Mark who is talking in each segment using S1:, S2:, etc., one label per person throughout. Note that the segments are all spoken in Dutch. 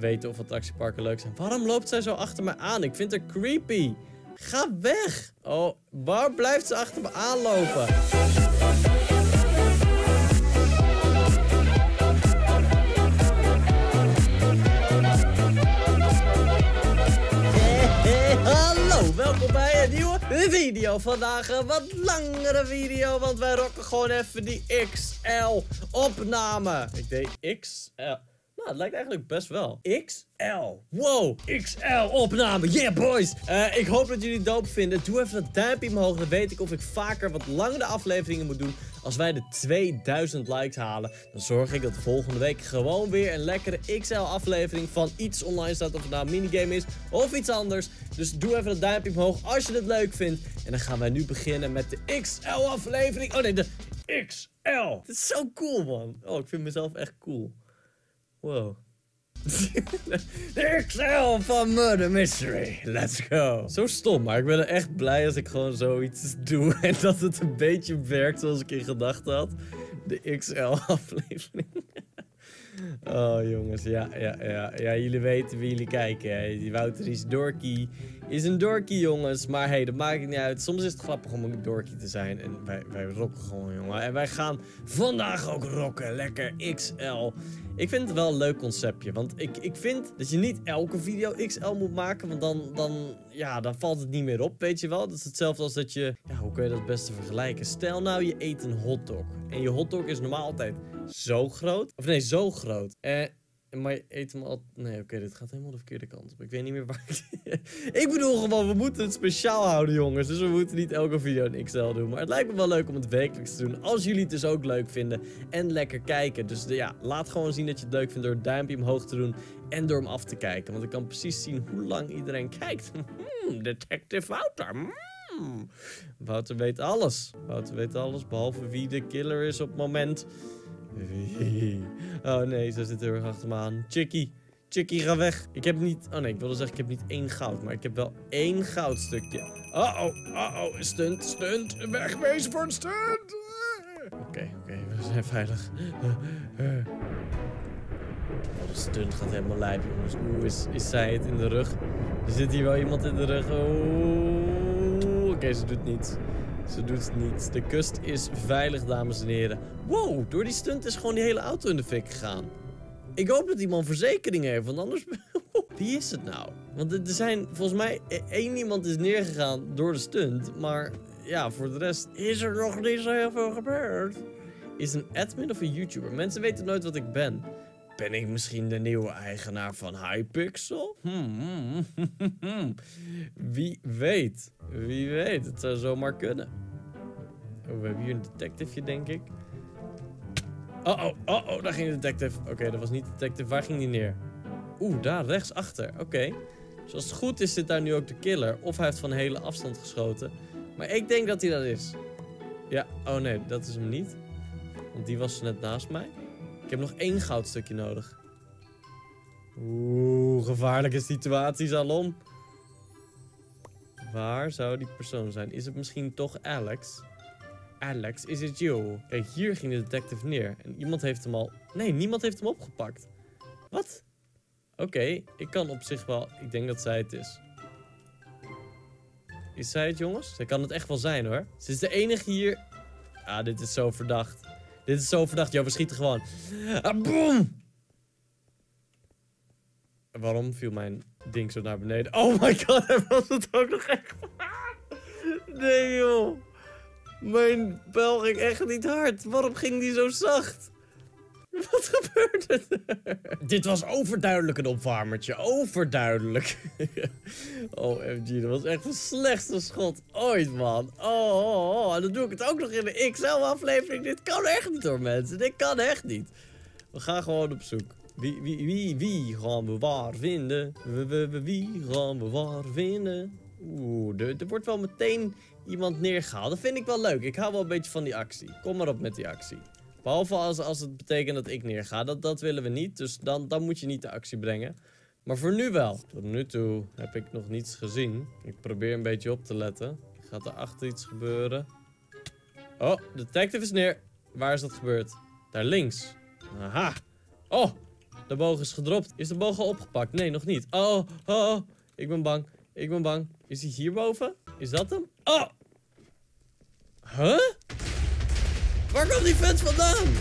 S1: weten of attractieparken leuk zijn. Waarom loopt zij zo achter me aan? Ik vind haar creepy. Ga weg. Oh, waar blijft ze achter me aanlopen? Hallo, welkom bij een nieuwe video. Vandaag een wat langere video, want wij rocken gewoon even die XL opname. Ik deed XL. Nou, het lijkt eigenlijk best wel. XL. Wow, XL opname. Yeah, boys. Ik hoop dat jullie het dope vinden. Doe even dat duimpje omhoog. Dan weet ik of ik vaker wat langere afleveringen moet doen. Als wij de 2000 likes halen, dan zorg ik dat volgende week gewoon weer een lekkere XL aflevering van iets online staat. Of het nou een minigame is of iets anders. Dus doe even dat duimpje omhoog als je het leuk vindt. En dan gaan wij nu beginnen met de XL aflevering. Oh nee, de XL. Dit is zo cool, man. Oh, ik vind mezelf echt cool. Wow. De XL van Murder Mystery. Let's go. Zo stom, maar ik ben er echt blij als ik gewoon zoiets doe. En dat het een beetje werkt zoals ik in gedachten had. De XL aflevering. Oh jongens, ja, jullie weten wie jullie kijken. Hè. Die Wouter is dorky. Is een dorky, jongens. Maar hey, dat maakt niet uit. Soms is het grappig om een dorky te zijn. En wij rocken gewoon, jongen. En wij gaan vandaag ook rocken. Lekker XL. Ik vind het wel een leuk conceptje. Want ik vind dat je niet elke video XL moet maken. Want dan valt het niet meer op, weet je wel. Dat is hetzelfde als dat je... Ja, hoe kun je dat het beste vergelijken? Stel nou, je eet een hotdog. En je hotdog is normaal altijd zo groot. Of nee, zo groot. Maar je eet hem al... Nee, oké, dit gaat helemaal de verkeerde kant op. Ik weet niet meer waar ik... Ik bedoel gewoon, we moeten het speciaal houden, jongens. Dus we moeten niet elke video een XL doen. Maar het lijkt me wel leuk om het wekelijks te doen. Als jullie het dus ook leuk vinden. En lekker kijken. Dus ja, laat gewoon zien dat je het leuk vindt door het duimpje omhoog te doen. En door hem af te kijken. Want ik kan precies zien hoe lang iedereen kijkt. Detective Wouter. Wouter weet alles. Wouter weet alles, behalve wie de killer is op het moment. Oh nee, ze zit heel erg achter me aan. Chickie, ga weg. Ik heb niet... Oh nee, ik wilde zeggen, ik heb niet 1 goud. Maar ik heb wel 1 goudstukje. Oh, stunt. Wegwezen voor een stunt. Oké, we zijn veilig. Oh, de stunt gaat helemaal lijp, jongens. Oeh, is zij het in de rug? Er zit hier wel iemand in de rug. Oké, ze doet niets. Ze doet het niet. De kust is veilig, dames en heren. Wow, door die stunt is gewoon die hele auto in de fik gegaan. Ik hoop dat iemand verzekering heeft, want anders... Wie is het nou? Want er zijn volgens mij... 1 iemand is neergegaan door de stunt. Maar ja, voor de rest is er nog niet zo heel veel gebeurd. Is een admin of een YouTuber? Mensen weten nooit wat ik ben. Ben ik misschien de nieuwe eigenaar van Hypixel? Wie weet. Wie weet. Het zou zomaar kunnen. Oh, we hebben hier een detective, denk ik. Oh, daar ging de detective. Oké, dat was niet de detective. Waar ging die neer? Oeh, daar rechtsachter. Oké. Dus als het goed is, zit daar nu ook de killer. Of hij heeft van een hele afstand geschoten. Maar ik denk dat hij dat is. Ja, oh nee, dat is hem niet. Want die was net naast mij. Ik heb nog 1 goudstukje nodig. Oeh, gevaarlijke situatie, Salom. Waar zou die persoon zijn? Is het misschien toch Alex? Alex, is it you? Kijk, hier ging de detective neer. En iemand heeft hem al... Nee, niemand heeft hem opgepakt. Wat? Oké, ik kan op zich wel... Ik denk dat zij het is. Is zij het, jongens? Zij kan het echt wel zijn, hoor. Ze is de enige hier... Ah, dit is zo verdacht. Dit is zo verdacht. Yo, we schieten gewoon. Ah, boom! Waarom viel mijn ding zo naar beneden? Oh my god, hij was het ook nog echt... Nee, joh. Mijn pijl ging echt niet hard. Waarom ging die zo zacht? Wat gebeurde er? Dit was overduidelijk een opwarmertje. Overduidelijk. OMG, dat was echt het slechtste schot ooit, man. Oh, en dan doe ik het ook nog in de XL-aflevering. Dit kan echt niet, hoor, mensen. Dit kan echt niet. We gaan gewoon op zoek. Wie gaan we waar vinden? Wie gaan we waar vinden? Oeh, er wordt wel meteen iemand neergehaald. Dat vind ik wel leuk. Ik hou wel een beetje van die actie. Kom maar op met die actie. Behalve als het betekent dat ik neerga. Dat willen we niet. Dus dan moet je niet de actie brengen. Maar voor nu wel. Tot nu toe heb ik nog niets gezien. Ik probeer een beetje op te letten. Gaat er achter iets gebeuren? Oh, de detective is neer. Waar is dat gebeurd? Daar links. Aha. Oh, De boog is gedropt. Is de boog al opgepakt? Nee, nog niet. Oh, oh, oh. Ik ben bang. Ik ben bang. Is hij hierboven? Is dat hem? Oh! Huh? Waar komt die vent vandaan?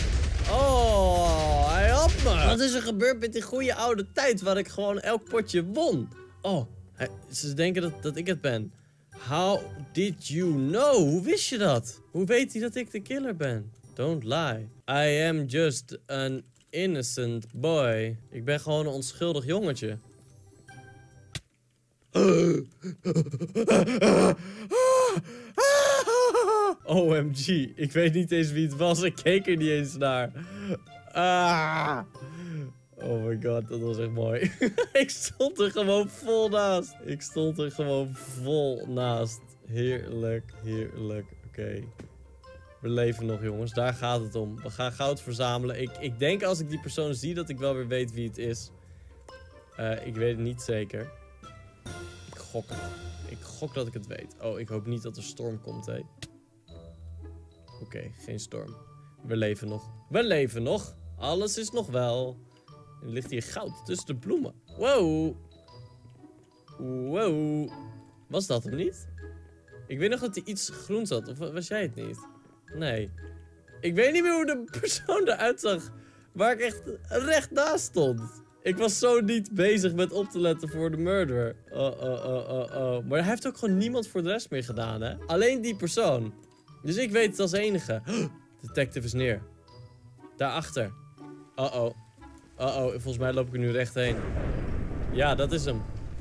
S1: Oh, hij had me. Wat is er gebeurd met die goede oude tijd waar ik gewoon elk potje won? Oh, ze denken dat ik het ben. How did you know? Hoe wist je dat? Hoe weet hij dat ik de killer ben? Don't lie. I am just an innocent boy. Ik ben gewoon een onschuldig jongetje. OMG, ik weet niet eens wie het was. Ik keek er niet eens naar. Ah. Oh my god, dat was echt mooi. Ik stond er gewoon vol naast. Ik stond er gewoon vol naast. Heerlijk, heerlijk. Oké. We leven nog, jongens. Daar gaat het om. We gaan goud verzamelen. Ik denk als ik die persoon zie dat ik wel weer weet wie het is. Ik weet het niet zeker. Ik gok het. Ik gok dat ik het weet. Oh, ik hoop niet dat er storm komt, hè. Oké, geen storm. We leven nog. We leven nog. Alles is nog wel. Er ligt hier goud tussen de bloemen. Wow. Wow. Was dat hem niet? Ik weet nog dat hij iets groens had. Of was jij het niet? Nee. Ik weet niet meer hoe de persoon eruit zag. Waar ik echt recht naast stond. Ik was zo niet bezig met op te letten voor de murderer. Oh. Maar hij heeft ook gewoon niemand voor de rest meer gedaan, hè? Alleen die persoon. Dus ik weet het als enige. Detective is neer. Daarachter. Oh. Volgens mij loop ik er nu recht heen. Ja, dat is hem.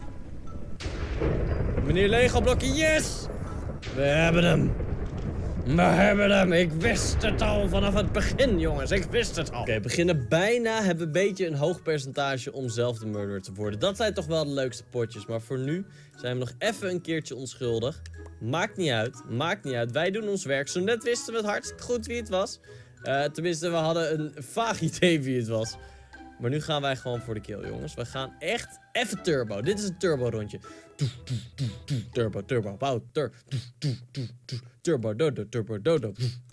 S1: Meneer Lego-blokje, yes! We hebben hem. We hebben hem. Ik wist het al vanaf het begin, jongens. Ik wist het al. Oké, beginnen bijna. Hebben we een beetje een hoog percentage om zelf de murderer te worden. Dat zijn toch wel de leukste potjes. Maar voor nu zijn we nog even een keertje onschuldig. Maakt niet uit. Maakt niet uit. Wij doen ons werk. Zo net wisten we het hartstikke goed wie het was. Tenminste, we hadden een vaag idee wie het was. Maar nu gaan wij gewoon voor de kill, jongens. We gaan echt even turbo. Dit is een turbo rondje. Turbo, bouw, turbo, dodo.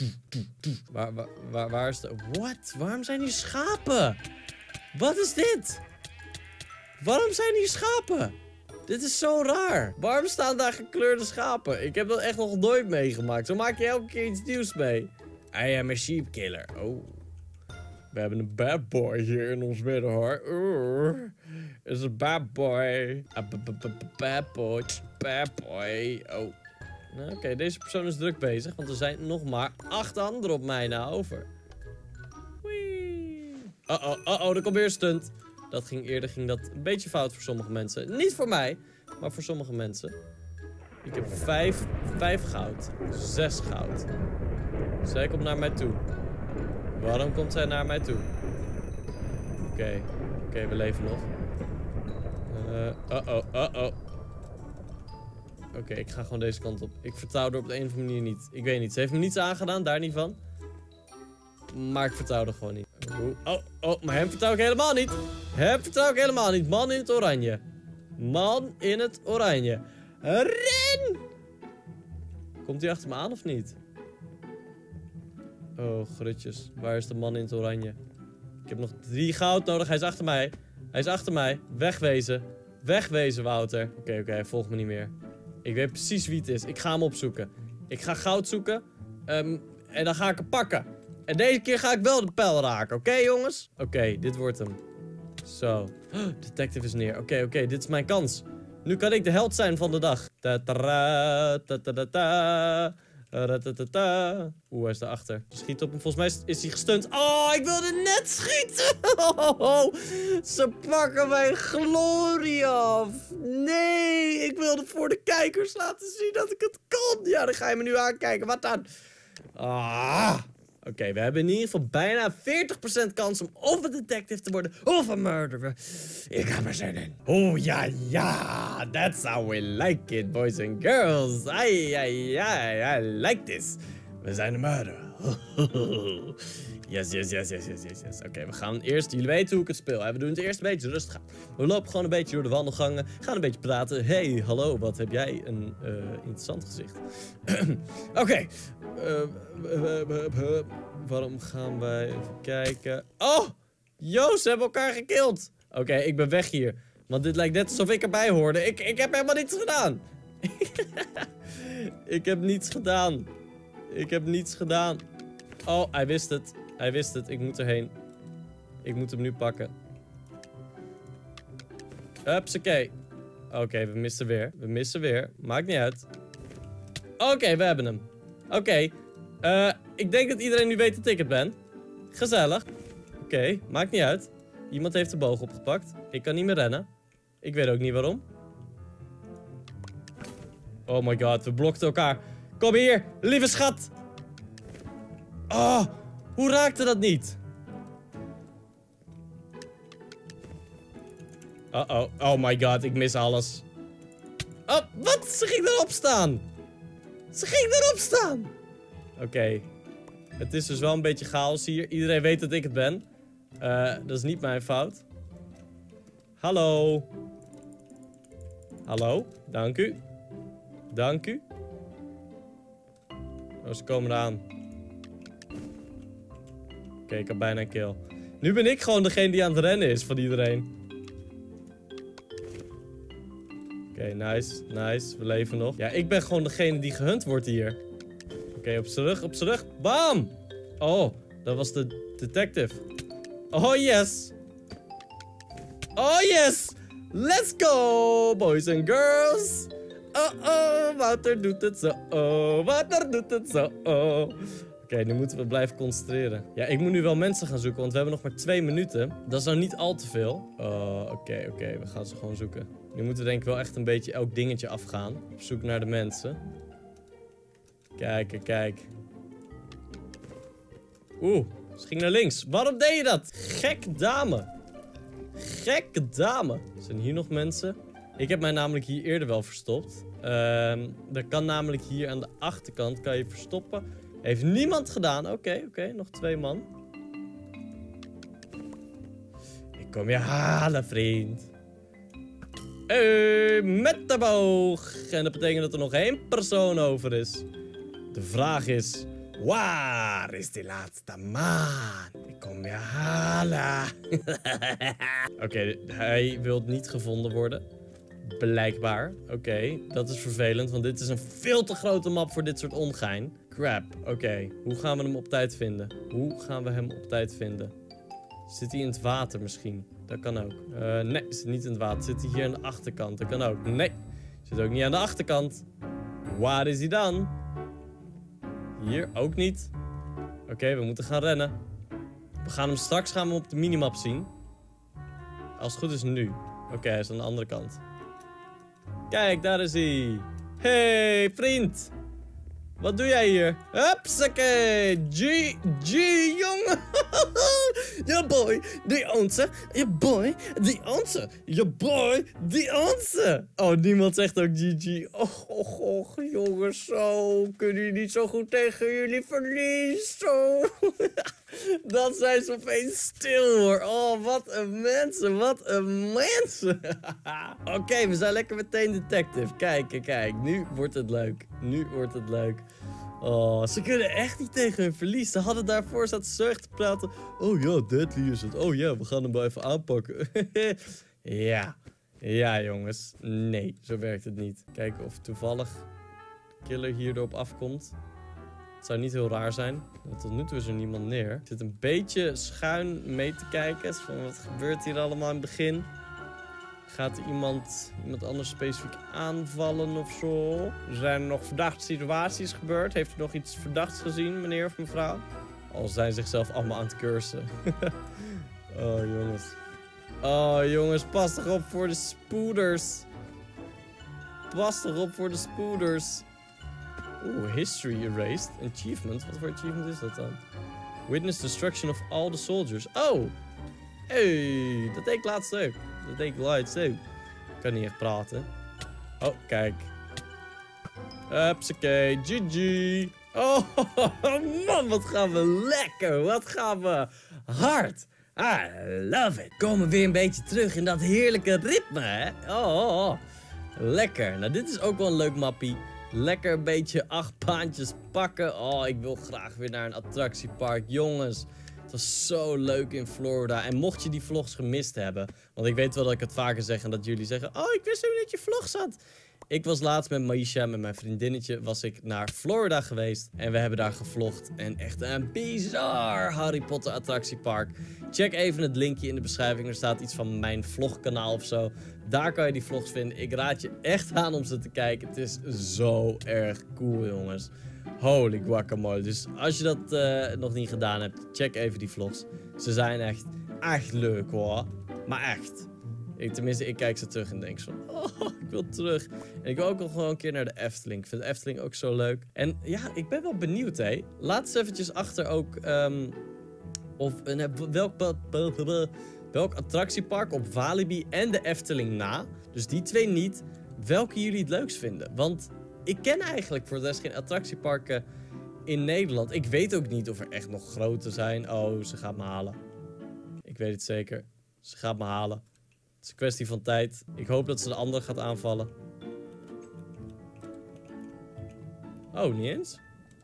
S1: Waar is de... What? Waarom zijn hier schapen? Wat is dit? Waarom zijn hier schapen? Dit is zo raar. Waarom staan daar gekleurde schapen? Ik heb dat echt nog nooit meegemaakt. Zo maak je elke keer iets nieuws mee. I am a sheep killer. Oh. We hebben een bad boy hier in ons midden, hoor. Is een bad boy. Bad boy. Bad boy. Oh. Nou, oké, deze persoon is druk bezig. Want er zijn nog maar 8 anderen op mij na over. Wee. Er komt weer een stunt. Dat ging dat een beetje fout voor sommige mensen. Niet voor mij, maar voor sommige mensen. Ik heb 5 goud. 6 goud. Zij komt naar mij toe. Waarom komt zij naar mij toe? Oké, we leven nog. Oké, ik ga gewoon deze kant op. Ik vertrouw er op de een of andere manier niet. Ik weet niet. Ze heeft me niets aangedaan, daar niet van. Maar ik vertrouw er gewoon niet. Maar hem vertrouw ik helemaal niet. Hem vertrouw ik helemaal niet. Man in het oranje. Man in het oranje. Ren! Komt hij achter me aan of niet? Oh, grutjes. Waar is de man in het oranje? Ik heb nog 3 goud nodig. Hij is achter mij. Hij is achter mij. Wegwezen. Wegwezen, Wouter. Oké, hij volgt me niet meer. Ik weet precies wie het is. Ik ga hem opzoeken. Ik ga goud zoeken. En dan ga ik hem pakken. En deze keer ga ik wel de pijl raken. Oké, jongens? Oké, dit wordt hem. Zo. Detective is neer. Oké, dit is mijn kans. Nu kan ik de held zijn van de dag. Oeh, hij is daarachter. Schiet op hem. Volgens mij is hij gestunt. Oh, ik wilde net schieten. Ze pakken mijn glorie af. Nee, ik wilde voor de kijkers laten zien dat ik het kan. Ja, dan ga je me nu aankijken. Wat dan? Oké, we hebben in ieder geval bijna 40% kans om of een detective te worden of een murderer. Ik ga er zin in. Oh ja, that's how we like it, boys and girls. I like this. We zijn de murderer. Yes. Oké, we gaan eerst... Jullie weten hoe ik het speel. Hè? We doen het eerst een beetje rustig aan. We lopen gewoon een beetje door de wandelgangen. Gaan een beetje praten. Hey, hallo, wat heb jij een interessant gezicht. Oké. Waarom gaan wij even kijken? Oh! Yo, ze hebben elkaar gekild. Oké, ik ben weg hier. Want dit lijkt net alsof ik erbij hoorde. Ik heb helemaal niets gedaan. Ik heb niets gedaan. Ik heb niets gedaan. Oh, hij wist het. Hij wist het. Ik moet erheen. Ik moet hem nu pakken. Hupsakee. Oké, we missen weer. We missen weer. Maakt niet uit. Oké, we hebben hem. Oké. Ik denk dat iedereen nu weet dat ik het ben. Gezellig. Oké, maakt niet uit. Iemand heeft de boog opgepakt. Ik kan niet meer rennen. Ik weet ook niet waarom. Oh my god, we blokten elkaar. Kom hier, lieve schat. Oh, hoe raakte dat niet? Uh-oh. Oh my god, ik mis alles. Oh, wat? Ze ging erop staan. Ze ging erop staan. Oké. Het is dus wel een beetje chaos hier. Iedereen weet dat ik het ben. Dat is niet mijn fout. Hallo. Hallo. Dank u. Dank u. Oh, ze komen eraan. Oké, ik had bijna een kill. Nu ben ik gewoon degene die aan het rennen is van iedereen. Oké, nice. Nice. We leven nog. Ja, ik ben gewoon degene die gehunt wordt hier. Oké, op z'n rug. Op z'n rug. Bam! Oh, dat was de detective. Oh, yes. Oh, yes. Let's go, boys and girls. Oh, Wouter doet het zo. Oh, Wouter doet het zo. Oh. Oké, nu moeten we blijven concentreren. Ja, ik moet nu wel mensen gaan zoeken, want we hebben nog maar 2 minuten. Dat is nou niet al te veel. Oké, we gaan ze gewoon zoeken. Nu moeten we denk ik wel echt een beetje elk dingetje afgaan. Op zoek naar de mensen. Kijk. Oeh, ze ging naar links. Waarom deed je dat? Gekke dame. Gekke dame. Zijn hier nog mensen? Ik heb mij namelijk hier eerder wel verstopt. Er kan namelijk hier aan de achterkant kan je verstoppen. Heeft niemand gedaan. Oké, nog 2 man. Ik kom je halen, vriend. Met de boog. En dat betekent dat er nog 1 persoon over is. De vraag is... Waar is die laatste man? Ik kom je halen. Oké, hij wil niet gevonden worden. Blijkbaar. Oké, dat is vervelend, want dit is een veel te grote map voor dit soort ongein. Crap. Oké, hoe gaan we hem op tijd vinden? Zit hij in het water misschien? Dat kan ook. Nee, zit niet in het water. Zit hij hier aan de achterkant? Dat kan ook. Nee, zit ook niet aan de achterkant. Waar is hij dan? Hier ook niet. Oké, we moeten gaan rennen. We gaan hem straks op de minimap zien. Als het goed is nu. Oké, hij is aan de andere kant. Kijk, daar is hij. Hey, vriend. Wat doe jij hier? Hupsakee. G, jongen. Ja, boy. Die onze. Ja, boy. Die onze. Ja, boy. Die onze. Oh, niemand zegt ook GG. Och, jongens. Zo. Kunnen jullie niet zo goed tegen jullie verlies? Zo. Dat zijn ze opeens stil, hoor. Oh, wat een mensen. Oké, we zijn lekker meteen detective. Kijk. Nu wordt het leuk. Oh, ze kunnen echt niet tegen hun verlies. Ze hadden daarvoor zat zo te praten. Oh ja, Deadly is het. Oh ja, we gaan hem wel even aanpakken. Ja, jongens. Nee, zo werkt het niet. Kijken of toevallig de killer hier erop afkomt. Het zou niet heel raar zijn. Want tot nu toe is er niemand neer. Ik zit een beetje schuin mee te kijken. Van wat gebeurt hier allemaal in het begin? Gaat er iemand anders specifiek aanvallen of zo? Zijn er nog verdachte situaties gebeurd? Heeft u nog iets verdachts gezien, meneer of mevrouw? Al zijn zichzelf allemaal aan het cursen. Oh, jongens, pas toch op voor de spoeders. Oeh, history erased. Achievement. Wat voor achievement is dat dan? Witness destruction of all the soldiers. Oh! Hey, dat deed ik laatst ook. Ik kan niet echt praten. Oh, kijk. Hupsakee, GG. Oh, man, wat gaan we lekker. Wat gaan we hard. I love it. Komen weer een beetje terug in dat heerlijke ritme, hè? Oh. Lekker. Nou, dit is ook wel een leuk mappie. Lekker een beetje 8 baantjes pakken. Oh, ik wil graag weer naar een attractiepark. Jongens, Het was zo leuk in Florida. En mocht je die vlogs gemist hebben, want ik weet wel dat ik het vaker zeg en dat jullie zeggen, oh, ik wist niet dat je vlog zat. Ik was laatst met Maisha, met mijn vriendinnetje, was ik naar Florida geweest. En we hebben daar gevlogd. En echt een bizar Harry Potter attractiepark. Check even het linkje in de beschrijving. Er staat iets van mijn vlogkanaal of zo. Daar kan je die vlogs vinden. Ik raad je echt aan om ze te kijken. Het is zo erg cool, jongens. Holy guacamole. Dus als je dat nog niet gedaan hebt, check even die vlogs. Ze zijn echt leuk, hoor. Maar echt. Tenminste, ik kijk ze terug en denk zo, oh, ik wil terug. En ik wil ook nog gewoon een keer naar de Efteling. Ik vind de Efteling ook zo leuk. En ja, ik ben wel benieuwd, hè. Laat eens eventjes achter ook welk attractiepark op Walibi en de Efteling na, dus die twee niet, welke jullie het leukst vinden. Want ik ken eigenlijk voor de rest geen attractieparken in Nederland. Ik weet ook niet of er echt nog grote zijn. Oh, ze gaat me halen. Ik weet het zeker. Ze gaat me halen. Het is een kwestie van tijd. Ik hoop dat ze de andere gaat aanvallen. Oh, niet eens?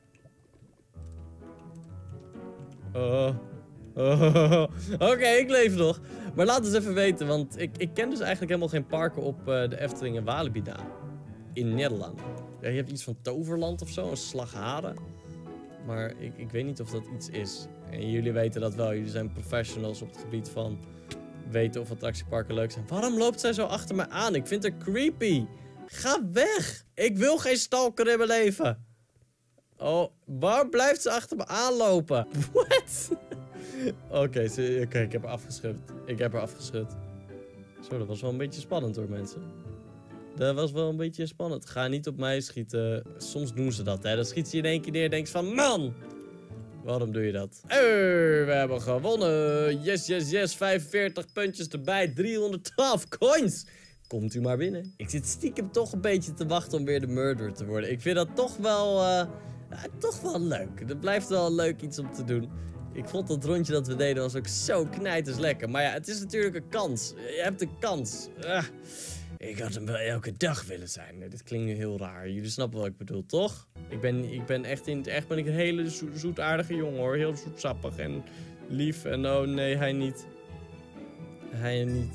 S1: Oké, ik leef nog. Maar laat eens even weten, want ik ken dus eigenlijk helemaal geen parken op de Efteling en Walibi na. In Nederland. Ja, je hebt iets van Toverland of zo, een Slagharen. Maar ik weet niet of dat iets is. En jullie weten dat wel. Jullie zijn professionals op het gebied van weten of attractieparken leuk zijn. Waarom loopt zij zo achter me aan? Ik vind haar creepy. Ga weg. Ik wil geen stalker in mijn leven. Oh, waar blijft ze achter me aanlopen? What? Oké, ik heb haar afgeschud. Ik heb haar afgeschud. Zo, dat was wel een beetje spannend hoor, mensen. Dat was wel een beetje spannend. Ga niet op mij schieten. Soms doen ze dat, hè. Dan schiet ze in één keer neer en denkt van, man! Waarom doe je dat? We hebben gewonnen. Yes, yes, yes. 45 puntjes erbij. 312 coins. Komt u maar binnen. Ik zit stiekem toch een beetje te wachten om weer de murderer te worden. Ik vind dat toch wel leuk. Het blijft wel leuk iets om te doen. Ik vond dat rondje dat we deden was ook zo knijters lekker. Maar ja, het is natuurlijk een kans. Je hebt een kans. Ik had hem wel elke dag willen zijn. Dit klinkt nu heel raar. Jullie snappen wat ik bedoel, toch? Ik ben echt in het echt ben ik een hele zoetaardige jongen, hoor. Heel zoetsappig en lief. En oh nee, hij niet. Hij niet.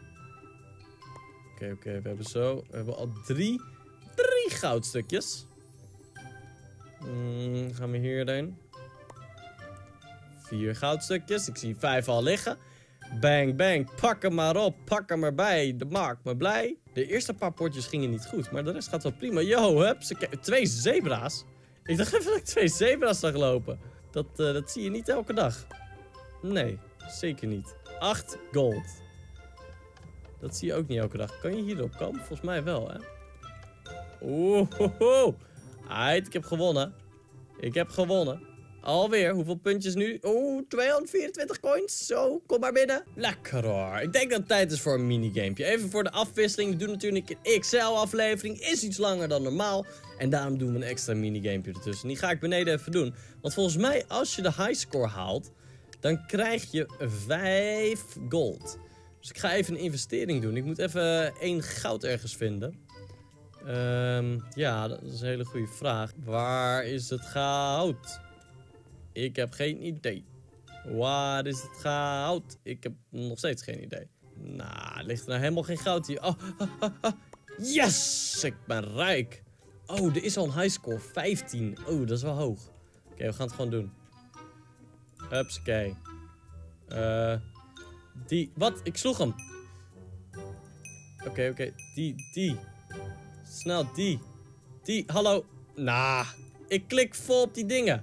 S1: Oké, we hebben al drie goudstukjes. Gaan we hierheen. 4 goudstukjes. Ik zie 5 al liggen. Bang, bang. Pak hem maar op. Pak hem erbij. Dat maakt me blij. De eerste paar potjes gingen niet goed. Maar de rest gaat wel prima. Yo, hups. 2 zebra's. Ik dacht even dat ik 2 zebra's zag lopen. Dat zie je niet elke dag. Nee, zeker niet. 8 gold. Dat zie je ook niet elke dag. Kan je hierop komen? Volgens mij wel, hè? Oeh. Aight, ik heb gewonnen. Ik heb gewonnen. Alweer, hoeveel puntjes nu? 224 coins. Zo, kom maar binnen. Lekker hoor. Ik denk dat het tijd is voor een minigamepje. Even voor de afwisseling. We doen natuurlijk een XL-aflevering. Is iets langer dan normaal. En daarom doen we een extra minigamepje ertussen. Die ga ik beneden even doen. Want volgens mij, als je de highscore haalt, dan krijg je 5 gold. Dus ik ga even een investering doen. Ik moet even 1 goud ergens vinden. Ja, dat is een hele goede vraag. Waar is het goud? Ik heb geen idee. Waar is het goud? Ik heb nog steeds geen idee. Nou, ligt er nou helemaal geen goud hier? Oh. Yes! Ik ben rijk. Oh, er is al een highscore. 15. Oh, dat is wel hoog. Oké, we gaan het gewoon doen. Hupsakee. Die. Wat? Ik sloeg hem. Oké. Die. Snel, die. Hallo. Nah. Ik klik vol op die dingen.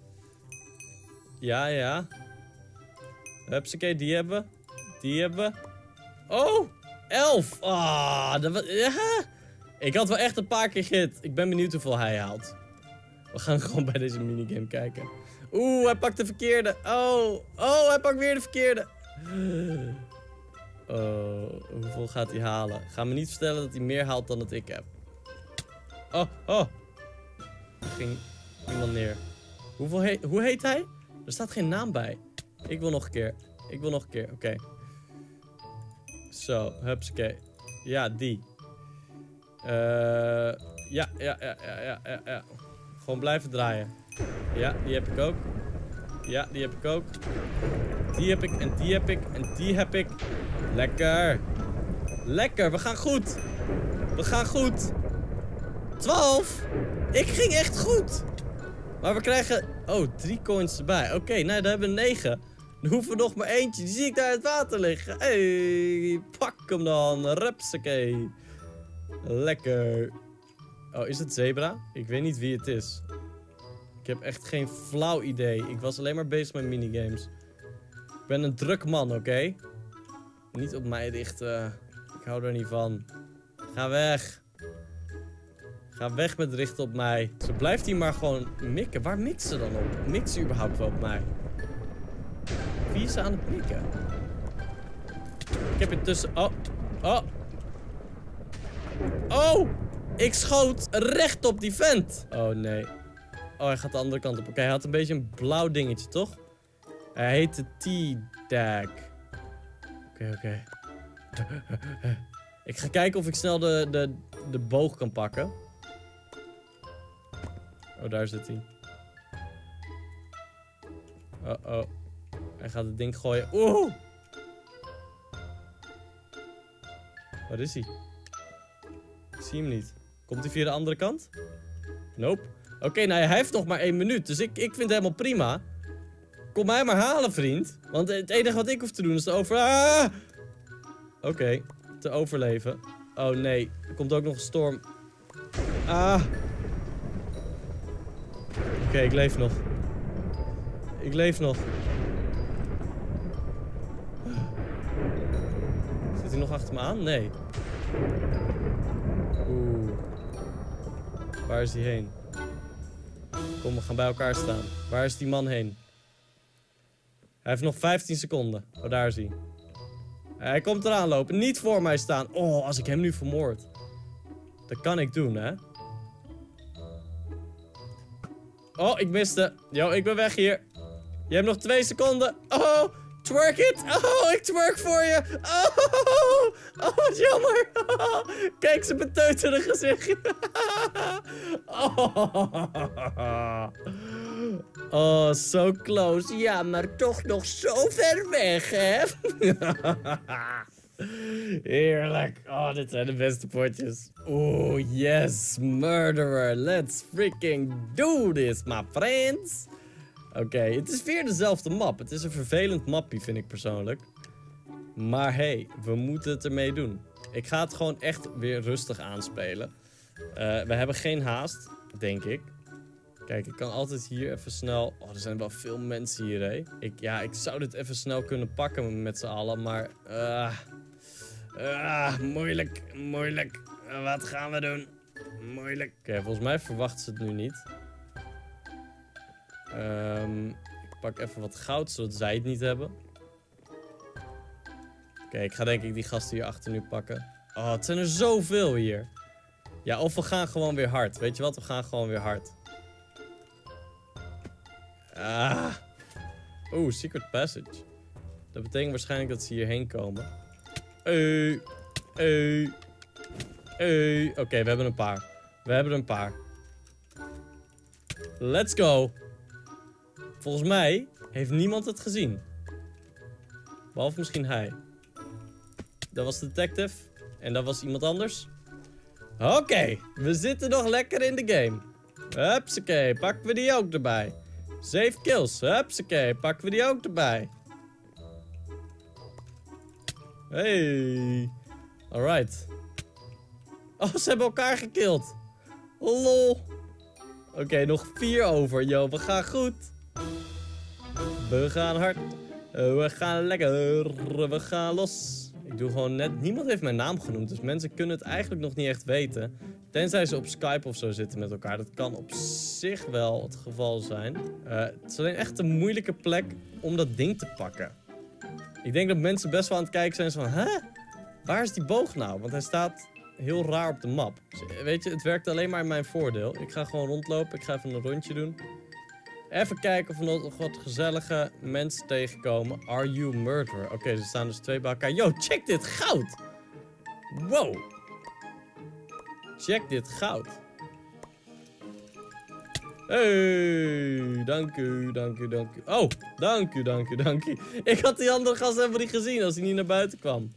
S1: Ja. Hupsakee, die hebben we. Oh, 11. Ja. Ik had wel echt een paar keer gehit. Ik ben benieuwd hoeveel hij haalt. We gaan gewoon bij deze minigame kijken. Oeh, hij pakt de verkeerde. Oh, hij pakt weer de verkeerde. Hoeveel gaat hij halen? Ga me niet vertellen dat hij meer haalt dan dat ik heb. Oh. Er ging iemand neer. Hoe heet hij? Er staat geen naam bij. Ik wil nog een keer. Oké. Zo, hupsakee. Ja, die. Ja. Gewoon blijven draaien. Ja, die heb ik ook. Ja, die heb ik ook. Die heb ik en die heb ik en die heb ik. Lekker. Lekker, we gaan goed. We gaan goed. 12. Ik ging echt goed. Maar we krijgen... Oh, 3 coins erbij. Oké, nou, dan hebben we 9. Dan hoeven we nog maar eentje. Die zie ik daar in het water liggen. Hey, pak hem dan. Rupsakee. Lekker. Oh, is het Zebra? Ik weet niet wie het is. Ik heb echt geen flauw idee. Ik was alleen maar bezig met minigames. Ik ben een druk man, oké? Niet op mij richten. Ik hou er niet van. Ga weg. Ga weg met richten op mij. Zo blijft hij maar gewoon mikken. Waar mikt ze dan op? Mikt ze überhaupt wel op mij? Wie is ze aan het mikken? Ik heb intussen... Oh. Oh. Oh. Ik schoot recht op die vent. Oh nee. Oh, hij gaat de andere kant op. Oké, hij had een beetje een blauw dingetje, toch? Hij heette T-Dag. Oké. Ik ga kijken of ik snel de boog kan pakken. Oh, daar zit hij. Oh. Hij gaat het ding gooien. Oeh! Waar is hij? Ik zie hem niet. Komt hij via de andere kant? Nope. Oké, nou hij heeft nog maar 1 minuut. Dus ik vind het helemaal prima. Kom mij maar halen, vriend. Want het enige wat ik hoef te doen is te Oké, te overleven. Oh nee, er komt ook nog een storm. Oké, ik leef nog. Ik leef nog. Zit hij nog achter me aan? Nee. Oeh. Waar is hij heen? Kom, we gaan bij elkaar staan. Waar is die man heen? Hij heeft nog 15 seconden. Oh, daar is hij. Hij komt eraan lopen. Niet voor mij staan. Oh, als ik hem nu vermoord. Dat kan ik doen, hè? Oh, ik miste. Yo, ik ben weg hier. Je hebt nog 2 seconden. Oh, twerk it. Oh, ik twerk voor je. Oh, wat jammer. Kijk zijn beteuterde gezichtje. Oh, so close. Ja, maar toch nog zo ver weg, hè? Heerlijk. Oh, dit zijn de beste potjes. Oh, yes. Murderer. Let's freaking do this, my friends. Oké, het is weer dezelfde map. Het is een vervelend mappie, vind ik persoonlijk. Maar hey, we moeten het ermee doen. Ik ga het gewoon echt weer rustig aanspelen. We hebben geen haast, denk ik. Kijk, ik kan altijd hier even snel... Oh, er zijn wel veel mensen hier, hè. Ik zou dit even snel kunnen pakken met z'n allen, maar... moeilijk. Wat gaan we doen? Moeilijk. Oké, volgens mij verwachten ze het nu niet. Ik pak even wat goud, zodat zij het niet hebben. Oké, ik ga denk ik die gasten hier achter nu pakken. Oh, het zijn er zoveel hier. Ja, of we gaan gewoon weer hard. Weet je wat? We gaan gewoon weer hard. Oeh, secret passage. Dat betekent waarschijnlijk dat ze hierheen komen. Oké, we hebben een paar. Let's go. Volgens mij heeft niemand het gezien. Behalve misschien hij. Dat was de detective. En dat was iemand anders. Oké, we zitten nog lekker in de game. Hupsakee, pakken we die ook erbij. 7 kills. Hupsakee, pakken we die ook erbij. Hey. Alright. Oh, ze hebben elkaar gekild. Lol. Oké, nog 4 over. Yo, we gaan goed. We gaan hard. We gaan lekker. We gaan los. Ik doe gewoon net... Niemand heeft mijn naam genoemd, dus mensen kunnen het eigenlijk nog niet echt weten. Tenzij ze op Skype of zo zitten met elkaar. Dat kan op zich wel het geval zijn. Het is alleen echt een moeilijke plek om dat ding te pakken. Ik denk dat mensen best wel aan het kijken zijn van... Hè? Waar is die boog nou? Want hij staat heel raar op de map. Dus, weet je, het werkt alleen maar in mijn voordeel. Ik ga gewoon rondlopen. Ik ga even een rondje doen. Even kijken of we nog wat gezellige mensen tegenkomen. Are you murderer? Oké, er staan dus 2 bij elkaar. Yo, check dit goud! Wow! Check dit goud. Hey, dank u. Oh, dank u. Ik had die andere gast helemaal niet gezien als hij niet naar buiten kwam.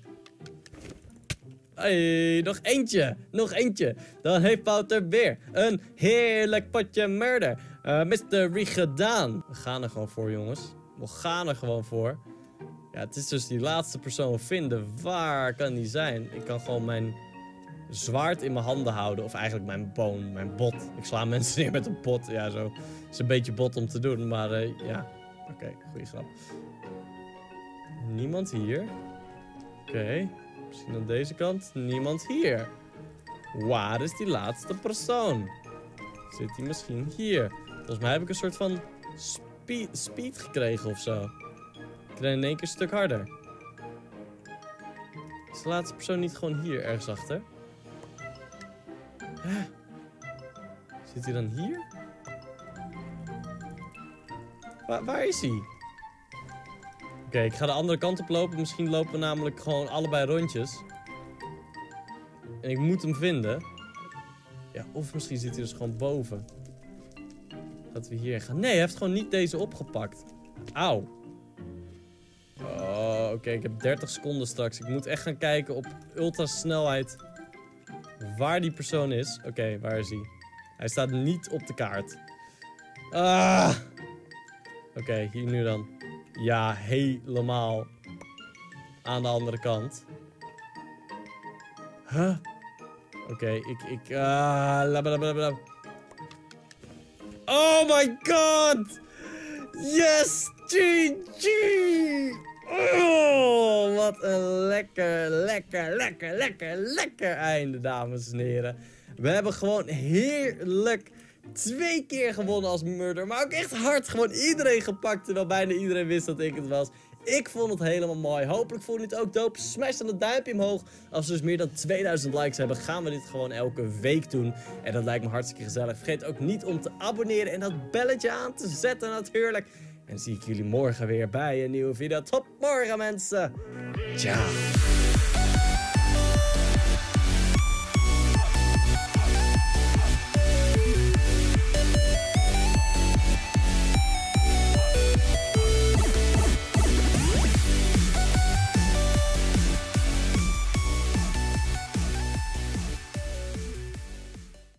S1: Hey, nog eentje. Dan heeft Wouter weer een heerlijk potje murder. Mystery gedaan. We gaan er gewoon voor, jongens. We gaan er gewoon voor. Ja, het is dus die laatste persoon vinden. Waar kan die zijn? Ik kan gewoon mijn zwaard in mijn handen houden. Of eigenlijk mijn boon, mijn bot. Ik sla mensen neer met een pot. Ja, zo. Is een beetje bot om te doen, maar ja. Oké, goeie grap. Niemand hier. Oké. Misschien aan deze kant. Niemand hier. Waar is die laatste persoon? Zit hij misschien hier? Volgens mij heb ik een soort van speed gekregen of zo. Ik ren in één keer een stuk harder. Is de laatste persoon niet gewoon hier ergens achter? Huh? Zit hij dan hier? Waar is hij? Oké, ik ga de andere kant op lopen. Misschien lopen we namelijk gewoon allebei rondjes. En ik moet hem vinden. Ja, of misschien zit hij dus gewoon boven. Dat we hierheen gaan. Nee, hij heeft gewoon niet deze opgepakt. Auw. Oh, oké, ik heb 30 seconden straks. Ik moet echt gaan kijken op ultrasnelheid waar die persoon is. Oké, waar is hij? Hij staat niet op de kaart. Ah! Oké, hier nu dan. Ja, helemaal aan de andere kant. Huh? Oké, Oh my god! Yes! GG! Oh, wat een lekker einde, dames en heren. We hebben gewoon heerlijk 2 keer gewonnen als murder. Maar ook echt hard gewoon iedereen gepakt. Terwijl bijna iedereen wist dat ik het was. Ik vond het helemaal mooi. Hopelijk vond je het ook dope. Smash dan het duimpje omhoog. Als we dus meer dan 2000 likes hebben, gaan we dit gewoon elke week doen. En dat lijkt me hartstikke gezellig. Vergeet ook niet om te abonneren en dat belletje aan te zetten natuurlijk. En dan zie ik jullie morgen weer bij een nieuwe video. Tot morgen, mensen. Ciao.